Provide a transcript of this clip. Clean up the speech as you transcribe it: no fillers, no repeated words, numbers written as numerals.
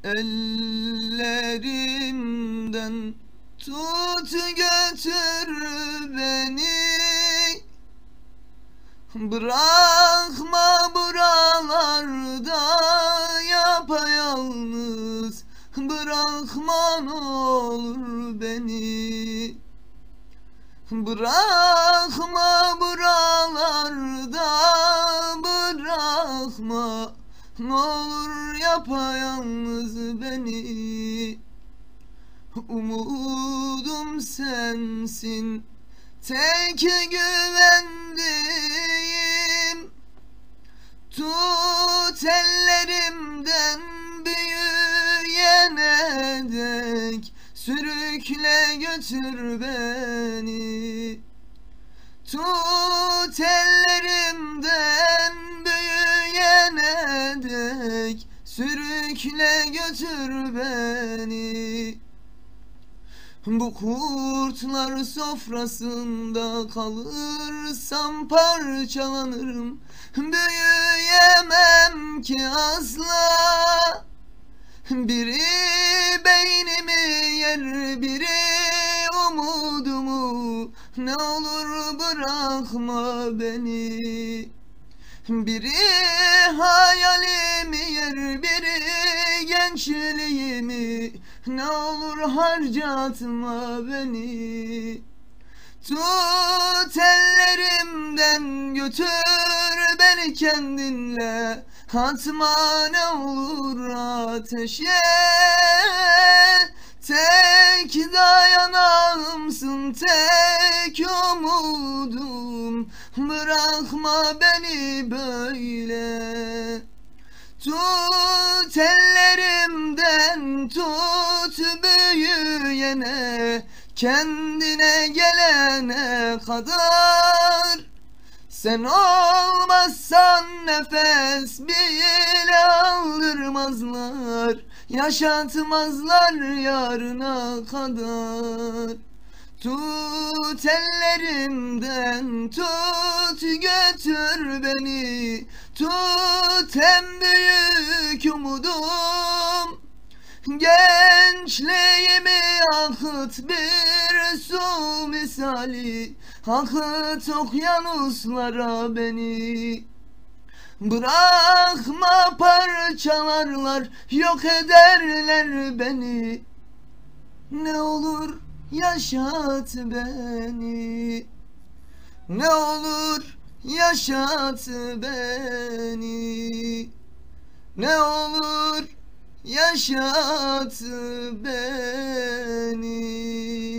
Ellerimden tut götür beni, bırakma buralarda yapayalnız, bırakma ne olur beni. Bırakma buralarda, bırakma ne olur yapayalnız beni. Umudum sensin, tek güvendiğim. Tut ellerimden büyüyene dek, sürükle götür beni. Tut ellerimden büyüyene dek, sürükle götür beni. Bu kurtlar sofrasında kalırsam parçalanırım, büyüyemem ki asla. Biri beynimi yer, biri umudumu, ne olur bırakma beni. Biri hayalimi yer, biri gençliğimi, ne olur harcatma beni. Tut ellerimden götür beni kendinle, atma ne olur ateşe. Tek dayanağımsın, tek umudum, bırakma beni böyle. Tut ellerimden tut büyüyene, kendine gelene kadar. Sen olmazsan nefes bile aldırmazlar, yaşatmazlar yarına kadar. Tut ellerimden tut götür beni, tut en büyük umudum. Gençliğimi akıt bir su misali, akıt okyanuslara beni. Bırakma parçalarlar, yok ederler beni. Ne olur yaşat beni, ne olur yaşat beni, ne olur yaşat beni.